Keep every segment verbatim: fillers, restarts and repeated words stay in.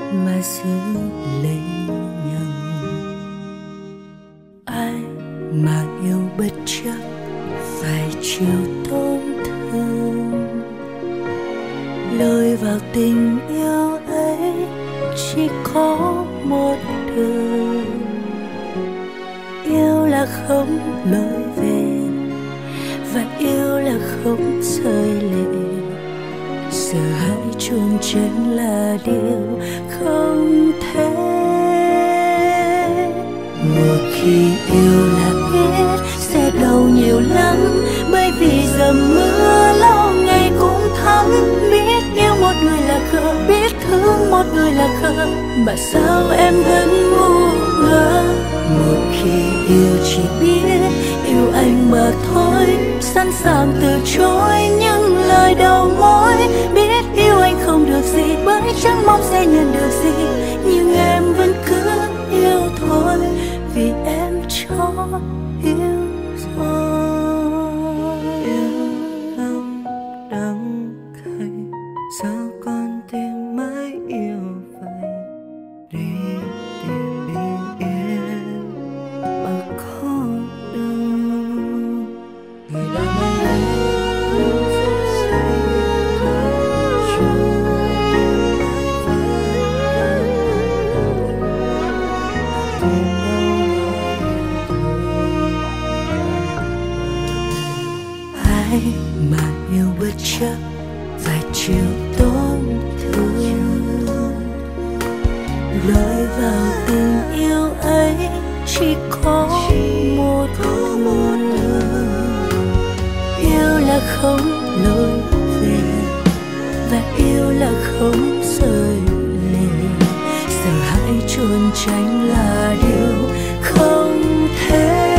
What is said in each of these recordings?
mà giữ lấy nhau. Ai mà yêu bất chấp phải chịu tổn thương, lôi vào tình yêu ấy chỉ có một đường. Yêu là không lối về, và yêu là không rơi lệ. Giờ hãy chôn chân là điều không thể. Một khi yêu là biết sẽ đau nhiều lắm, bởi vì dầm mưa lâu ngày cũng thấm. Biết yêu một người là khờ, biết thương một người là khờ, mà sao em vẫn ngu ngơ. Một khi yêu chỉ biết yêu anh mà thôi, sẵn sàng từ chối những lời đầu môi. Biết yêu anh không được gì, bởi chẳng mong sẽ nhận được gì, nhưng em vẫn cứ yêu thôi, vì em cho yêu rồi. Yêu lòng đắng cay, sao con tim mãi yêu vậy? Đi tìm bình yên mà có đâu. Người đã mang đến những phút giây thật trôi, tìm ai mà yêu bất chấp phải chịu tổn thương, lối vào tình yêu ấy chỉ có một đường. Yêu là không lối về, và yêu là không rời lệ. Giờ hãy trốn tránh là điều không thể.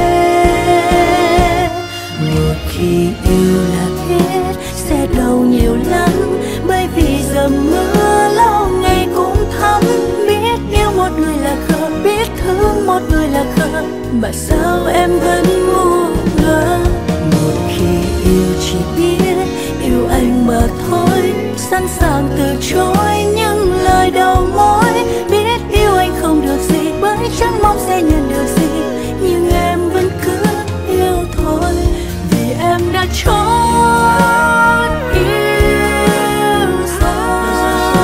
Một khi yêu là biết sẽ đau nhiều lắm, bởi vì dầm mưa lâu ngày cũng thấm. Biết yêu một người là khờ, biết thương một người là khờ, mà sao em vẫn ngu ngơ. Một khi yêu chỉ biết yêu anh mà thôi, sẵn sàng từ chối những lời đầu môi. Biết yêu anh không được gì, bởi chẳng mong sẽ nhận được gì, nhưng em vẫn cứ yêu thôi, vì em đã chót yêu rồi.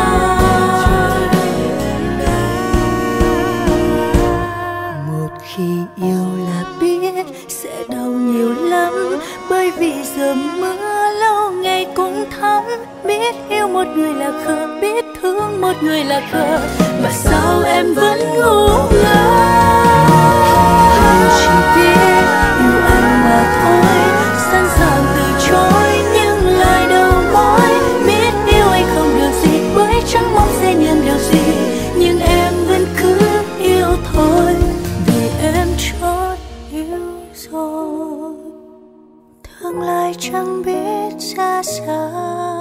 Một khi yêu là biết sẽ đau nhiều lắm, bởi vì dầm mưa lâu ngày cũng thấm. Biết yêu một người là khờ, biết thương một người là khờ, mà sao em vẫn ngu ngơ. Yêu chỉ biết yêu anh mà thôi, sẵn sàng từ chối những lời đầu môi. Biết yêu anh không được gì, bởi chẳng mong sẽ nhận được gì, nhưng em vẫn cứ yêu thôi, vì em chót yêu rồi. Tương lai chẳng biết ra sao,